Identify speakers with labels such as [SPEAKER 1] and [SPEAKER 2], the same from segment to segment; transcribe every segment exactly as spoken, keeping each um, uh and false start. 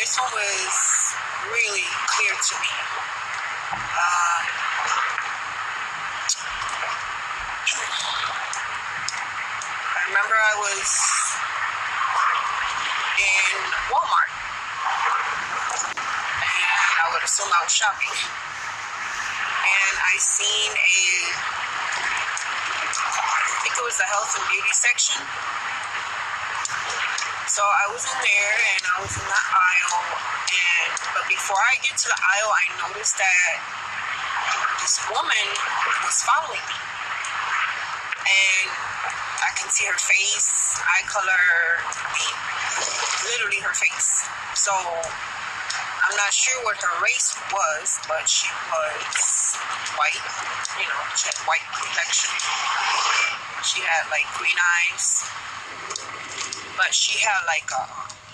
[SPEAKER 1] this one was really clear to me. Uh, I remember I was in Walmart, and I would assume I was shopping, and I seen a, I think it was the health and beauty section. So I was in there, and I was in the aisle, and but before I get to the aisle, I noticed that this woman was following me, and I can see her face, eye color, I mean, literally her face. So I'm not sure what her race was, but she was white, you know, she had white complexion. She had like green eyes. But she had like a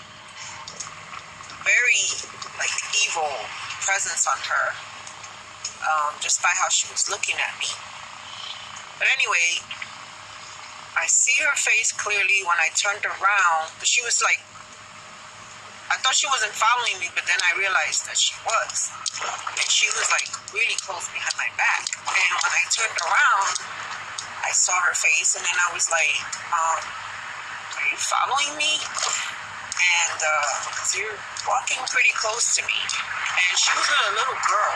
[SPEAKER 1] very like evil presence on her, um, just by how she was looking at me. But anyway, I see her face clearly when I turned around. But she was like, I thought she wasn't following me, but then I realized that she was. And she was like really close behind my back. And when I turned around, I saw her face, and then I was like, um, are you following me? And uh, cause you're walking pretty close to me. And she was with a little girl.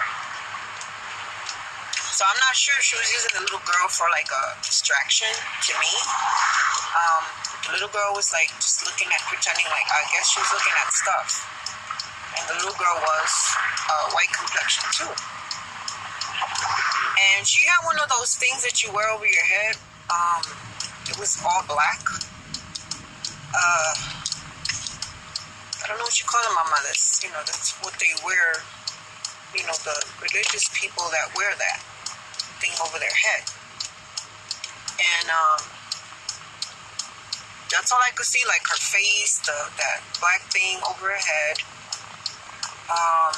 [SPEAKER 1] So I'm not sure if she was using the little girl for like a distraction to me. Um, the little girl was like just looking at, pretending like, I guess she was looking at stuff. And the little girl was uh, white complexion too. And she had one of those things that you wear over your head. Um, it was all black. Uh, I don't know what you call them, Mama. That's, you know, that's what they wear. You know, the religious people that wear that thing over their head. And um, that's all I could see, like her face, the that black thing over her head. Um,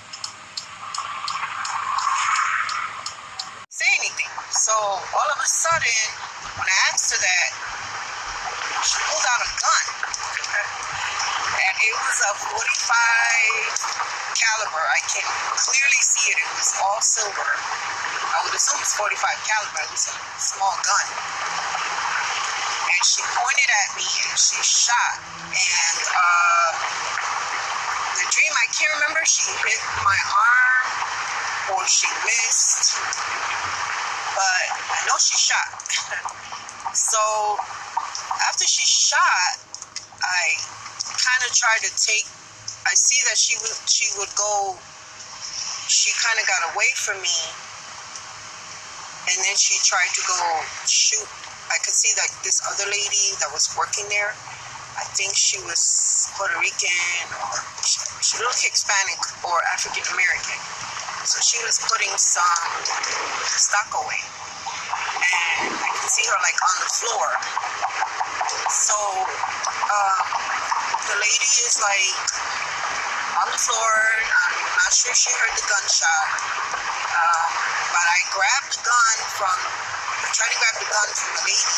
[SPEAKER 1] say anything. So all of a sudden, when I asked her that, she pulled out a gun, and it was a forty-five caliber. I can clearly see it. It was all silver. I would assume it's forty-five caliber. It was a small gun, and she pointed at me and she shot. And uh, the dream, I can't remember. She hit my arm or she missed, but I know she shot. So after she shot, I kind of tried to take, I see that she would, she would go, she kind of got away from me, and then she tried to go shoot. I could see that this other lady that was working there, I think she was Puerto Rican, or she, she looked Hispanic or African American. So she was putting some stock away, and I can see her like on the floor. So uh, the lady is like on the floor. I'm not sure if she heard the gunshot, uh, but I grabbed the gun from, I tried to grab the gun from the lady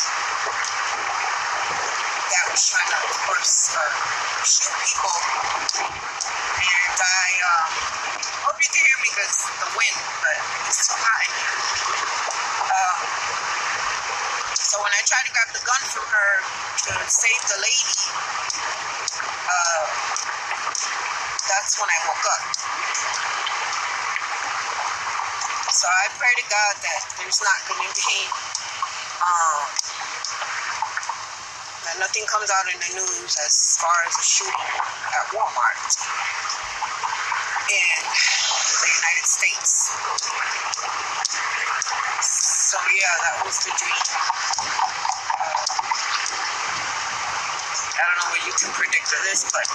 [SPEAKER 1] that was trying to, of course, uh, shoot people. And I um, hope you can hear me because the wind, but it's too hot in here. Um, so when I tried to grab the gun from her to save the lady, uh, that's when I woke up. So I pray to God that there's not going to be, um, that nothing comes out in the news as far as a shooting at Walmart in the United States. So yeah, that was the dream. Uh, I don't know what you can predict of this, but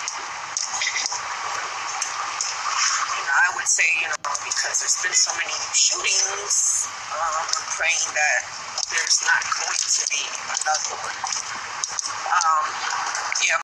[SPEAKER 1] you know, I would say, you know, because there's been so many shootings, um, I'm praying that there's not going to be another one. Um,